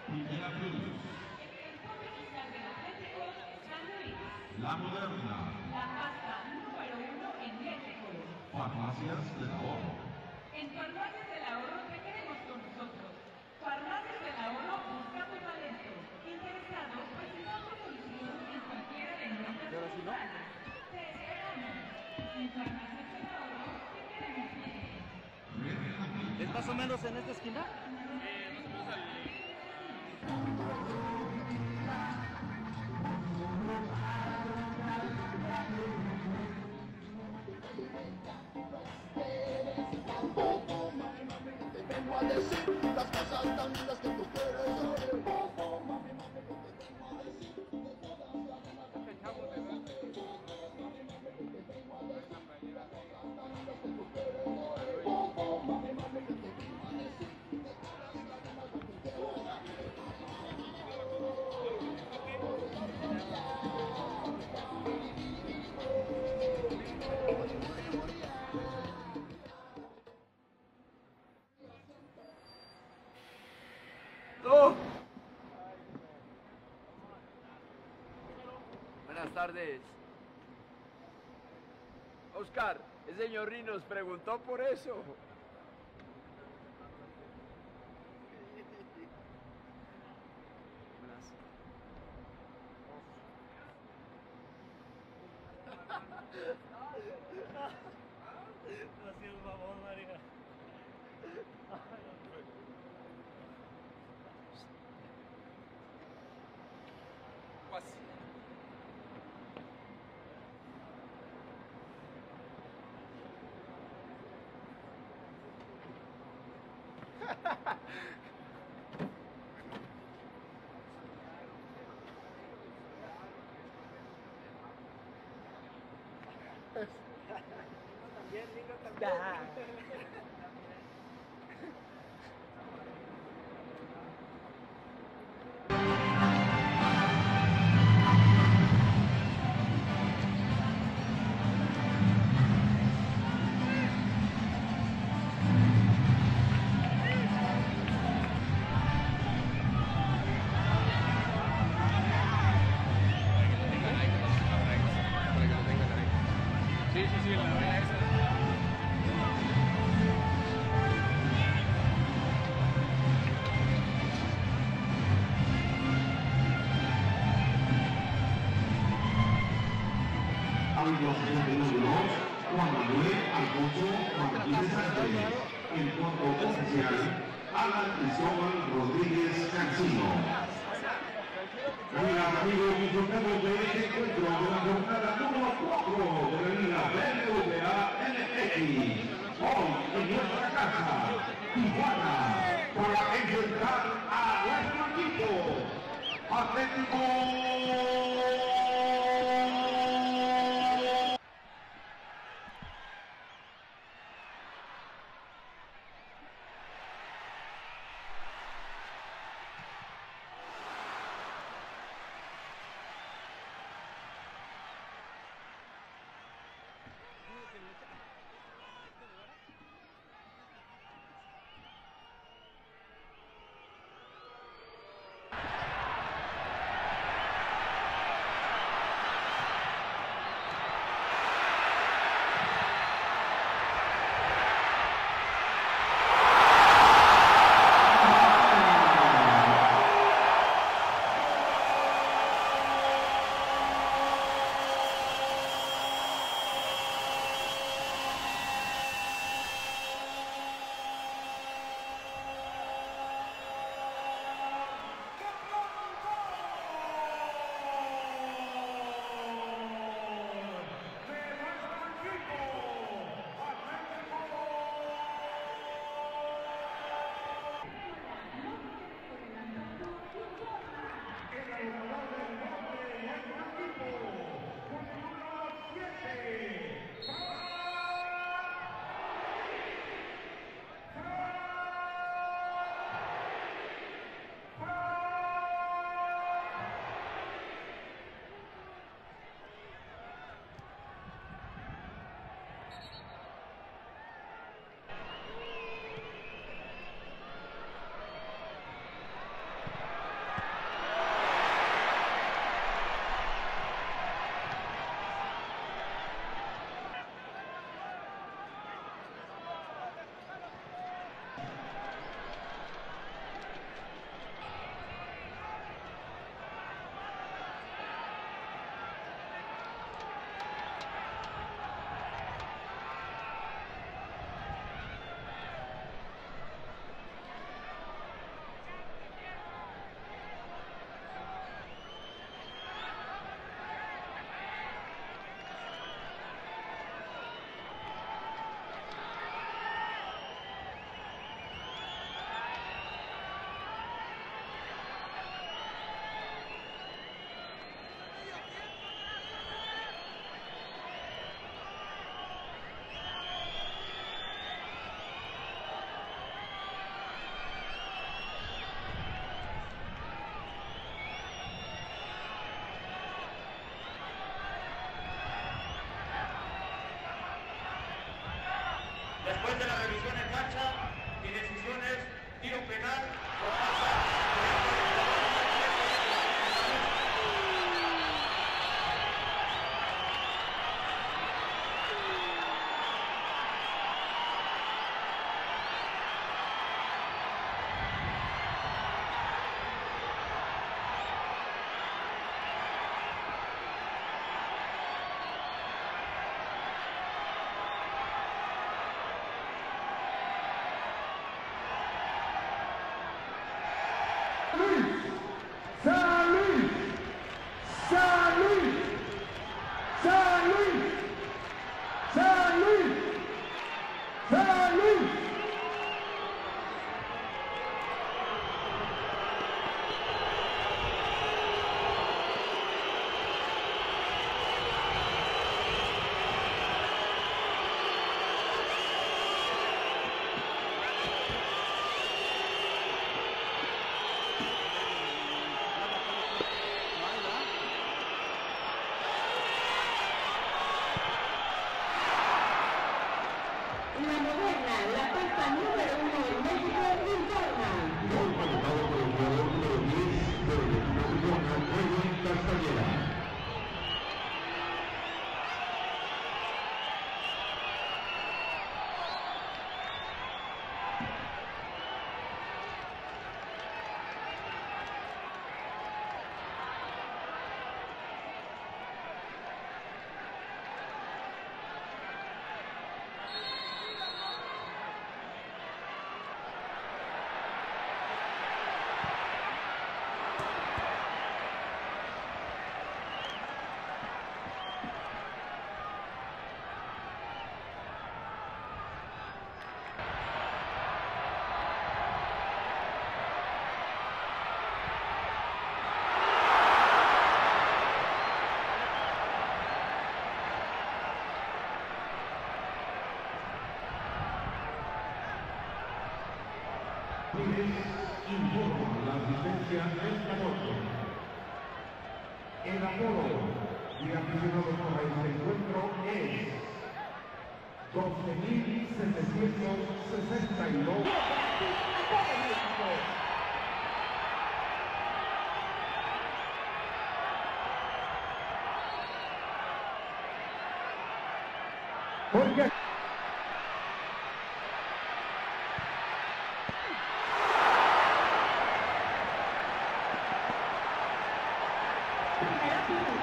Primera Cruz. La Moderna. La pasta número 1 en leche color. Farmacias del Ahorro. En Farmacias del Ahorro te queremos con nosotros. Farmacias del Ahorro buscando talento. Interesados, presentamos solución en cualquiera de nuestras sucursales. Te esperamos. En Farmacias del Ahorro te queremos bien. ¿Es más o menos en esta esquina? Te vengo a decir las cosas tan lindas que tú quieres oír. Mami, mami, te vengo a decir de todas las ganas que tú quieres hacer. Mami, mami, te vengo a decir las cosas tan lindas que tú quieres oír. Mami, mami, te vengo a decir de todas las ganas que tú quieres hacer. ¡Oh! Buenas tardes. Oscar, el señor Rinos preguntó por eso. Gracias, favor, María. También, Nico, también. Árbitros 62, Juan Manuel Alfonso Martínez Sánchez. El cuarto oficial, Alan Cristóbal Rodríguez Cancino. Oigan, amigos, disfrutemos de este encuentro de la jornada número 4 de la Liga BBVA MX. Hoy en nuestra casa, Tijuana, para enfrentar a nuestro equipo, Atlético. San Luis, San Luis, San Luis, San Luis, San Luis. La Moderna, la pasta número 1 en México, informa. Gol anotado por el jugador número 10 del equipo Tijuana, Edwin Castañeda. Informa la asistencia esta noche. El aforo de aficionados para este encuentro es 12.762. Porque Primera pista.